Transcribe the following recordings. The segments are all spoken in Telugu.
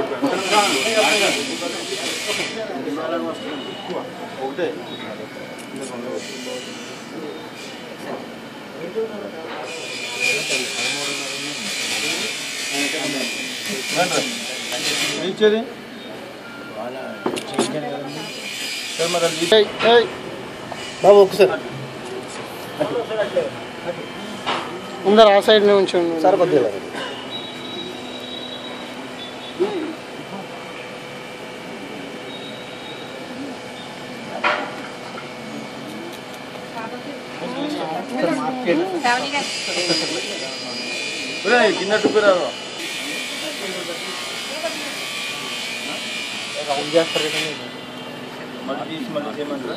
ఒకటే ఇచ్చేది బాబు ఒకసారి ముందర ఆ సైడ్ నుంచి సార్ కొద్దిగా కిన్నట్టు పేరు రౌండ్ చేస్తారు కదండి మళ్ళీ తీసి మళ్ళీ చేయమంటారా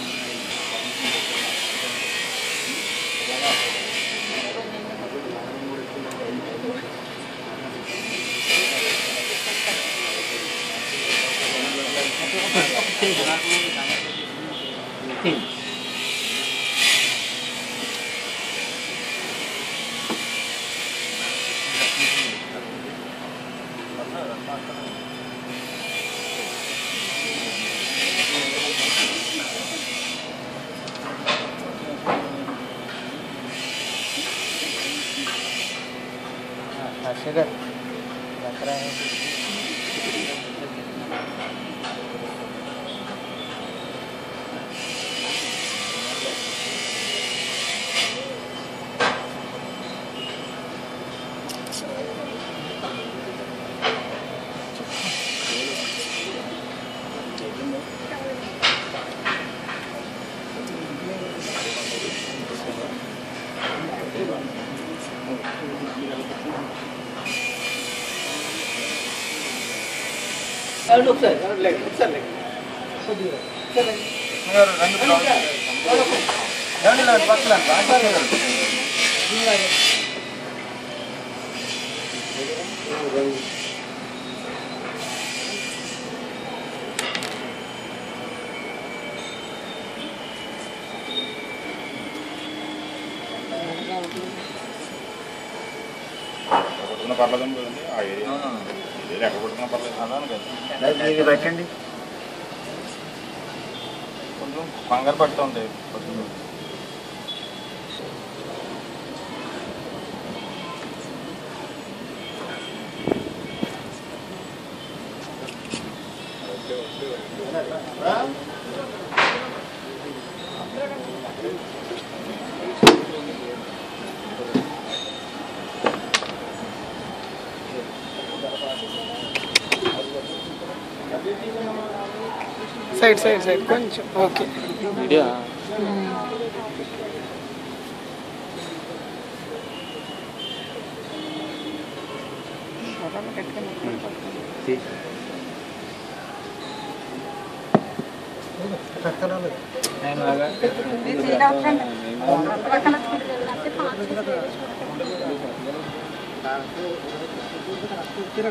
పర్లేదండి కదండి ఆ ఏరియా ఎక్కడ కొట్టుకున్నా పర్లేదు అన్నాను కదా పెట్టండి కొంచెం కంగారు పడుతూ ఉంటాయి పొద్దున్న సైడ్ సైడ్ సైడ్ కొంచెం ఓకే వీడియో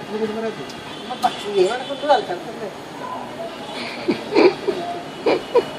ఏమనుకుంటున్నారు